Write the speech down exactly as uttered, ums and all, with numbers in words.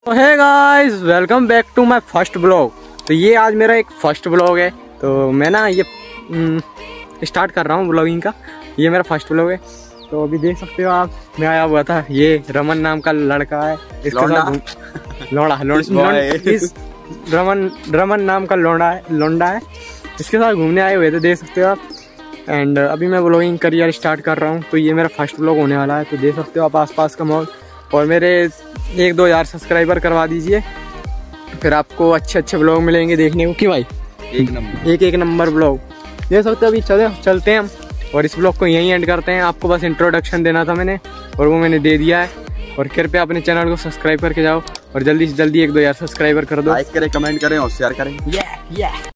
Hey guys, welcome back to my first blog. तो ये आज मेरा एक फर्स्ट ब्लॉग है। तो मैं ना ये स्टार्ट कर रहा हूँ ब्लॉगिंग का। ये मेरा फर्स्ट ब्लॉग है। तो अभी देख सकते हो आप, मैं आया हुआ था। ये रमन नाम का लड़का है, इसके साथ लौंडा रमन रमन नाम का लौंडा है लौंडा है इसके साथ घूमने आए हुए थे, देख सकते हो आप। एंड अभी मैं ब्लॉगिंग करियर स्टार्ट कर रहा हूँ। तो ये मेरा फर्स्ट ब्लॉग होने वाला है। तो देख सकते हो आप आसपास का माहौल। और मेरे एक दो हज़ार सब्सक्राइबर करवा दीजिए, फिर आपको अच्छे अच्छे ब्लॉग मिलेंगे देखने को। कि भाई एक नंबर एक एक नंबर ब्लॉग देख सकते हो। अभी चले चलते हैं हम और इस ब्लॉग को यहीं एंड करते हैं। आपको बस इंट्रोडक्शन देना था मैंने, और वो मैंने दे दिया है। और कृपया अपने चैनल को सब्सक्राइब करके जाओ और जल्दी से जल्दी एक दो हज़ार सब्सक्राइबर कर दो। लाइक करें, कमेंट करें और शेयर करें। yeah, yeah.